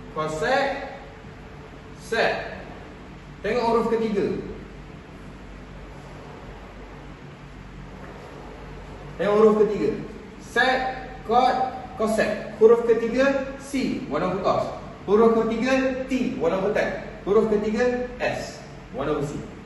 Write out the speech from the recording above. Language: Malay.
Cosec, sec. Tengok huruf ketiga. Tengok huruf ketiga. Sec, cot, cosec. Huruf ketiga C, warna over cos. Huruf ketiga T, warna over tan. Huruf ketiga S, warna over C.